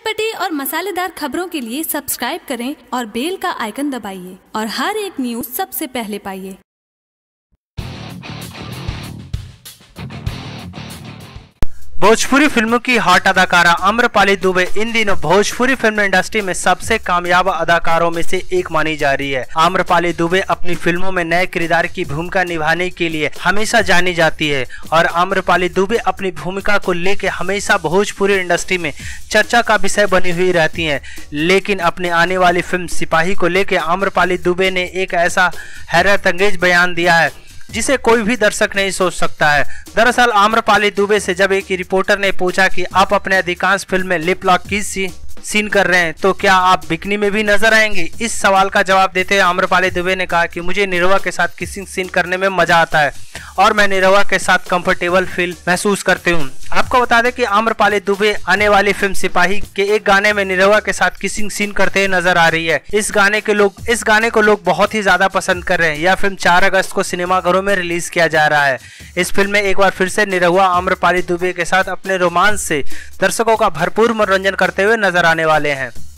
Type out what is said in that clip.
चटपटी और मसालेदार खबरों के लिए सब्सक्राइब करें और बेल का आइकन दबाइए और हर एक न्यूज सबसे पहले पाइए। भोजपुरी फिल्मों की हॉट अदाकारा आम्रपाली दुबे इन दिनों भोजपुरी फिल्म इंडस्ट्री में सबसे कामयाब अदाकारों में से एक मानी जा रही है। आम्रपाली दुबे अपनी फिल्मों में नए किरदार की भूमिका निभाने के लिए हमेशा जानी जाती है और आम्रपाली दुबे अपनी भूमिका को लेकर हमेशा भोजपुरी इंडस्ट्री में चर्चा का विषय बनी हुई रहती है। लेकिन अपने आने वाली फिल्म सिपाही को लेकर आम्रपाली दुबे ने एक ऐसा हैरत अंगेज बयान दिया है जिसे कोई भी दर्शक नहीं सोच सकता है। दरअसल आम्रपाली दुबे से जब एक रिपोर्टर ने पूछा कि आप अपने अधिकांश फिल्म में लिप लॉक की सीन कर रहे हैं तो क्या आप बिकनी में भी नजर आएंगे, इस सवाल का जवाब देते हुए आम्रपाली दुबे ने कहा कि मुझे निरहुआ के साथ किसिंग सीन करने में मजा आता है और मैं निरहुआ के साथ कंफर्टेबल फील महसूस करती हूँ। आपको बता दें कि आम्रपाली दुबे आने वाली फिल्म सिपाही के एक गाने में निरहुआ के साथ किसिंग सीन करते हुए नजर आ रही है। इस गाने को लोग बहुत ही ज्यादा पसंद कर रहे हैं। यह फिल्म 4 अगस्त को सिनेमाघरों में रिलीज किया जा रहा है। इस फिल्म में एक बार फिर से निरहुआ आम्रपाली दुबे के साथ अपने रोमांस से दर्शकों का भरपूर मनोरंजन करते हुए नजर आने वाले हैं।